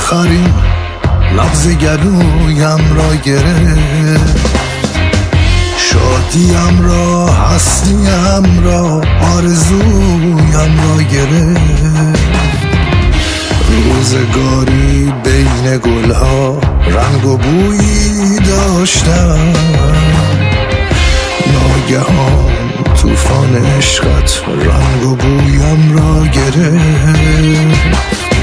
آخرین لحظه گلویم را گرفت، شادیم را هستیم را آرزویم را گرفت. روزگاری بین گلها رنگ و بویی داشتم، ناگهان طوفان عشقت رنگ و بویم را گرفت.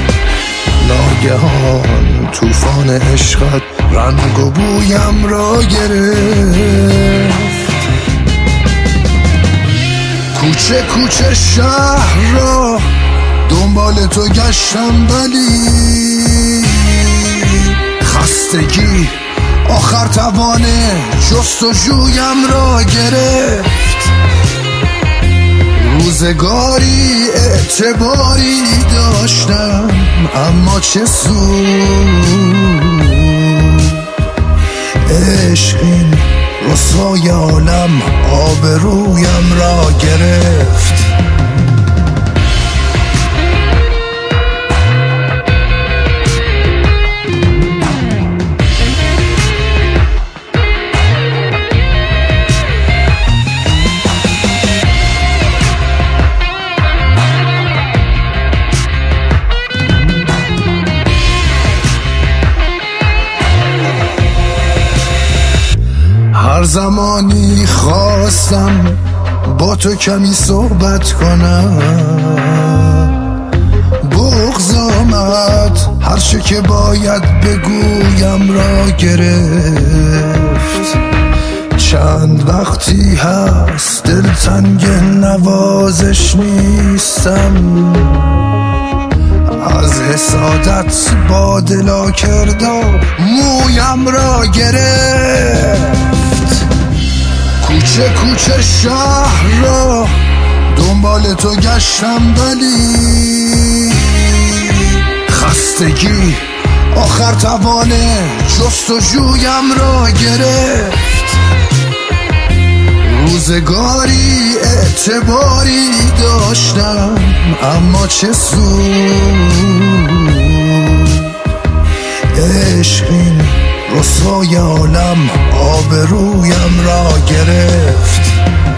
ناگهان طوفان عشقت رنگ و بویم را گرفت. کوچه کوچه شهر را دنبال تو گشتم ولی خستگی آخر توان جستجویم را گرفت. روزگاری اعتباری داشتم اما چه سود، عشق این رسوای عالم آبرویم را گرفت. هر زمانی خواستم با تو کمی صحبت کنم، بغض آمد هر چه که باید بگویم را گرفت. چند وقتی هست دلتنگ نوازش نیستم، از حسادت با دلا کردم مویم را گرفت. کوچه کوچه شهر را دنبال تو گشتم ولی خستگی آخر توان جستجویم را گرفت. روزگاری اعتباری داشتم اما چه سود، عشق این رسوای عالم آبرویم را گرفت.